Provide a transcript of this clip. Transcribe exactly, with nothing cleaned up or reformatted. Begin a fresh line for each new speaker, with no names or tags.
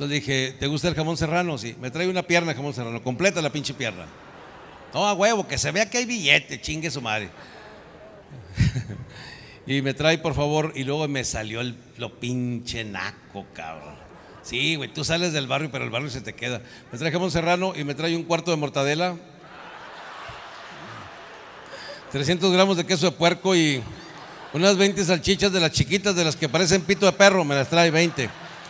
Entonces dije, ¿te gusta el jamón serrano? Sí, me trae una pierna de jamón serrano, completa la pinche pierna. No, a huevo, que se vea que hay billete, chingue su madre. Y me trae, por favor, y luego me salió el, lo pinche naco, cabrón. Sí, güey, tú sales del barrio, pero el barrio se te queda. Me trae jamón serrano y me trae un cuarto de mortadela, trescientos gramos de queso de puerco y unas veinte salchichas de las chiquitas, de las que parecen pito de perro, me las trae veinte.